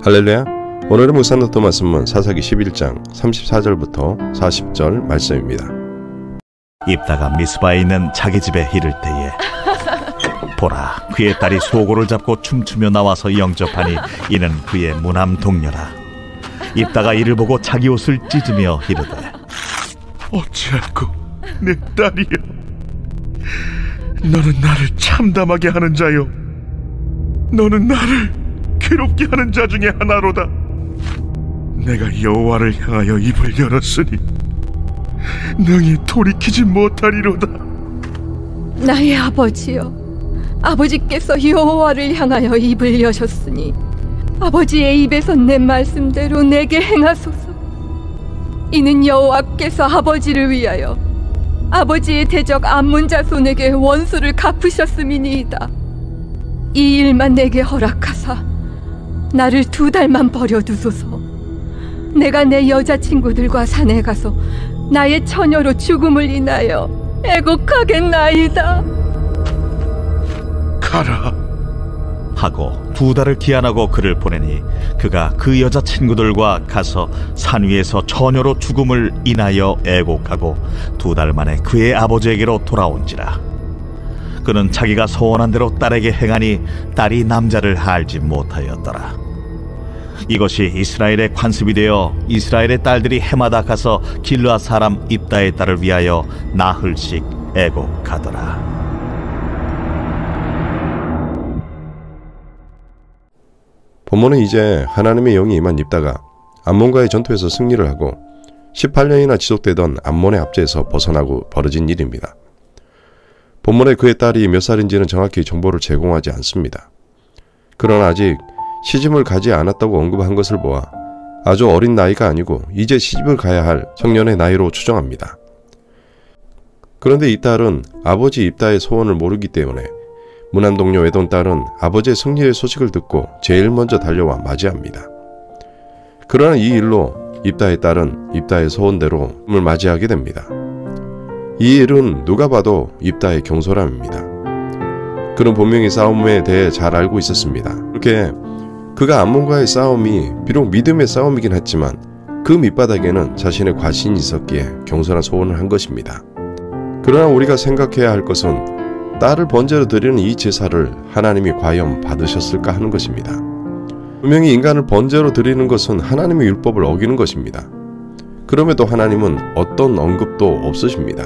할렐루야. 오늘의 묵상 노트 말씀은 사사기 11장 34절부터 40절 말씀입니다. 입다가 미스바에 있는 자기 집에 이를 때에 보라, 그의 딸이 소고를 잡고 춤추며 나와서 영접하니 이는 그의 무남 동료라. 입다가 이를 보고 자기 옷을 찢으며 이르되 어찌하고 내 딸이여, 너는 나를 참담하게 하는 자요, 너는 나를 괴롭게 하는 자 중에 하나로다. 내가 여호와를 향하여 입을 열었으니 능히 돌이키지 못하리로다. 나의 아버지여, 아버지께서 여호와를 향하여 입을 여셨으니 아버지의 입에서 내 말씀대로 내게 행하소서. 이는 여호와께서 아버지를 위하여 아버지의 대적 암몬 자손에게 원수를 갚으셨음이니이다. 이 일만 내게 허락하사 나를 2달만 버려두소서. 내가 내 여자친구들과 산에 가서 나의 처녀로 죽음을 인하여 애곡하겠나이다. 가라 하고 2달을 기한하고 그를 보내니 그가 그 여자친구들과 가서 산 위에서 처녀로 죽음을 인하여 애곡하고 2달 만에 그의 아버지에게로 돌아온지라. 그는 자기가 소원한 대로 딸에게 행하니 딸이 남자를 알지 못하였더라. 이것이 이스라엘의 관습이 되어 이스라엘의 딸들이 해마다 가서 길르앗 사람 입다의 딸을 위하여 나흘씩 애곡하더라. 본문은 이제 하나님의 영이 임한 입다가 암몬과의 전투에서 승리를 하고 18년이나 지속되던 암몬의 압제에서 벗어나고 벌어진 일입니다. 본문에 그의 딸이 몇 살인지는 정확히 정보를 제공하지 않습니다. 그러나 아직 시집을 가지 않았다고 언급한 것을 보아 아주 어린 나이가 아니고 이제 시집을 가야 할 청년의 나이로 추정합니다. 그런데 이 딸은 아버지 입다의 소원을 모르기 때문에 무난 동료 외돈 딸은 아버지의 승리의 소식을 듣고 제일 먼저 달려와 맞이합니다. 그러나 이 일로 입다의 딸은 입다의 소원대로 을 맞이하게 됩니다. 이 일은 누가 봐도 입다의 경솔함입니다. 그는 분명히 싸움에 대해 잘 알고 있었습니다. 그렇게 그가 암몬과의 싸움이 비록 믿음의 싸움이긴 했지만 그 밑바닥에는 자신의 과신이 있었기에 경솔한 소원을 한 것입니다. 그러나 우리가 생각해야 할 것은 딸을 번제로 드리는 이 제사를 하나님이 과연 받으셨을까 하는 것입니다. 분명히 인간을 번제로 드리는 것은 하나님의 율법을 어기는 것입니다. 그럼에도 하나님은 어떤 언급도 없으십니다.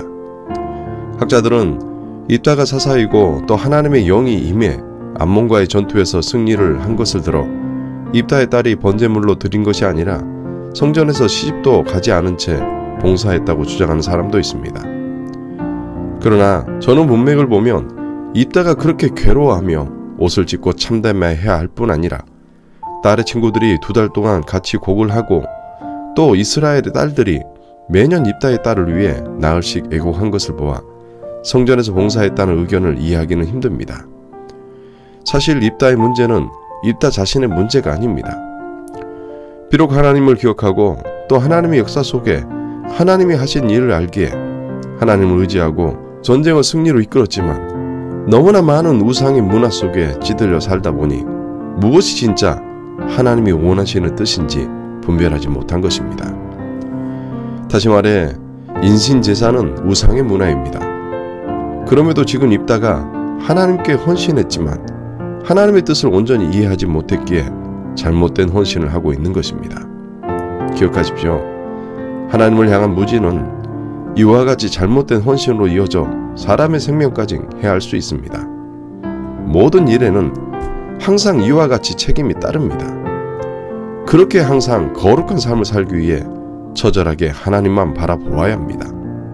학자들은 입다가 사사이고 또 하나님의 영이 임해 암몬과의 전투에서 승리를 한 것을 들어 입다의 딸이 번제물로 드린 것이 아니라 성전에서 시집도 가지 않은 채 봉사했다고 주장하는 사람도 있습니다. 그러나 저는 문맥을 보면 입다가 그렇게 괴로워하며 옷을 찢고 참담해야 할 뿐 아니라 딸의 친구들이 2달 동안 같이 곡을 하고 또 이스라엘의 딸들이 매년 입다의 딸을 위해 나흘씩 애곡한 것을 보아 성전에서 봉사했다는 의견을 이해하기는 힘듭니다. 사실 입다의 문제는 입다 자신의 문제가 아닙니다. 비록 하나님을 기억하고 또 하나님의 역사 속에 하나님이 하신 일을 알기에 하나님을 의지하고 전쟁을 승리로 이끌었지만 너무나 많은 우상의 문화 속에 찌들려 살다 보니 무엇이 진짜 하나님이 원하시는 뜻인지 분별하지 못한 것입니다. 다시 말해 인신제사는 우상의 문화입니다. 그럼에도 지금 입다가 하나님께 헌신했지만 하나님의 뜻을 온전히 이해하지 못했기에 잘못된 헌신을 하고 있는 것입니다. 기억하십시오. 하나님을 향한 무지는 이와 같이 잘못된 헌신으로 이어져 사람의 생명까지 해할 수 있습니다. 모든 일에는 항상 이와 같이 책임이 따릅니다. 그렇게 항상 거룩한 삶을 살기 위해 처절하게 하나님만 바라보아야 합니다.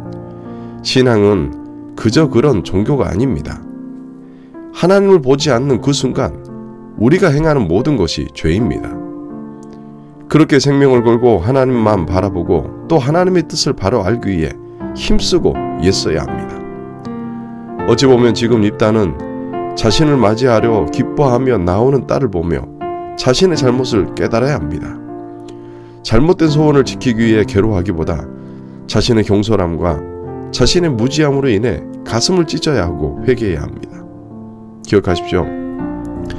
신앙은 그저 그런 종교가 아닙니다. 하나님을 보지 않는 그 순간 우리가 행하는 모든 것이 죄입니다. 그렇게 생명을 걸고 하나님만 바라보고 또 하나님의 뜻을 바로 알기 위해 힘쓰고 애써야 합니다. 어찌 보면 지금 입다는 자신을 맞이하려 기뻐하며 나오는 딸을 보며 자신의 잘못을 깨달아야 합니다. 잘못된 소원을 지키기 위해 괴로워하기보다 자신의 경솔함과 자신의 무지함으로 인해 가슴을 찢어야 하고 회개해야 합니다. 기억하십시오.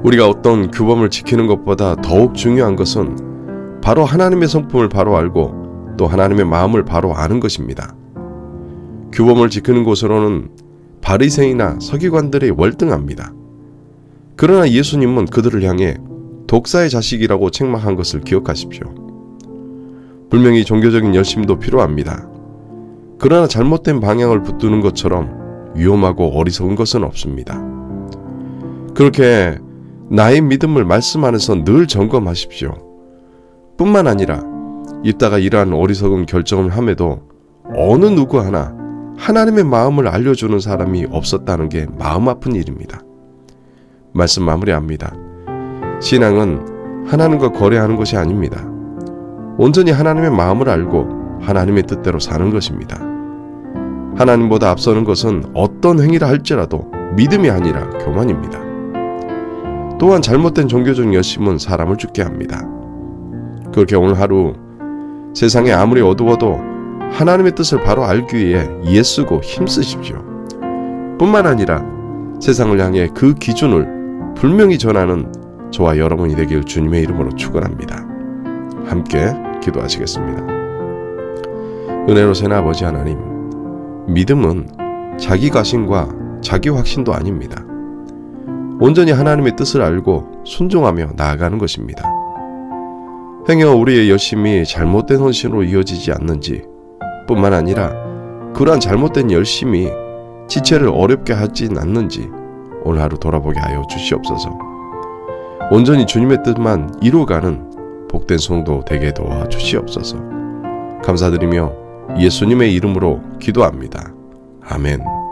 우리가 어떤 규범을 지키는 것보다 더욱 중요한 것은 바로 하나님의 성품을 바로 알고 또 하나님의 마음을 바로 아는 것입니다. 규범을 지키는 곳으로는 바리새인이나 서기관들이 월등합니다. 그러나 예수님은 그들을 향해 독사의 자식이라고 책망한 것을 기억하십시오. 분명히 종교적인 열심도 필요합니다. 그러나 잘못된 방향을 붙드는 것처럼 위험하고 어리석은 것은 없습니다. 그렇게 나의 믿음을 말씀 안에서 늘 점검하십시오. 뿐만 아니라 입다가 이러한 어리석은 결정을 함에도 어느 누구 하나 하나님의 마음을 알려주는 사람이 없었다는 게 마음 아픈 일입니다. 말씀 마무리합니다. 신앙은 하나님과 거래하는 것이 아닙니다. 온전히 하나님의 마음을 알고 하나님의 뜻대로 사는 것입니다. 하나님보다 앞서는 것은 어떤 행위를 할지라도 믿음이 아니라 교만입니다. 또한 잘못된 종교적 열심은 사람을 죽게 합니다. 그렇게 오늘 하루 세상에 아무리 어두워도 하나님의 뜻을 바로 알기 위해 애쓰고 힘쓰십시오. 뿐만 아니라 세상을 향해 그 기준을 분명히 전하는 저와 여러분이 되길 주님의 이름으로 축원합니다. 함께 기도하시겠습니다. 은혜로우신 아버지 하나님, 믿음은 자기 가신과 자기 확신도 아닙니다. 온전히 하나님의 뜻을 알고 순종하며 나아가는 것입니다. 행여 우리의 열심이 잘못된 헌신으로 이어지지 않는지, 뿐만 아니라 그러한 잘못된 열심이 지체를 어렵게 하진 않는지 오늘 하루 돌아보게 하여 주시옵소서. 온전히 주님의 뜻만 이루어가는 복된 성도 되게 도와 주시옵소서. 감사드리며 예수님의 이름으로 기도합니다. 아멘.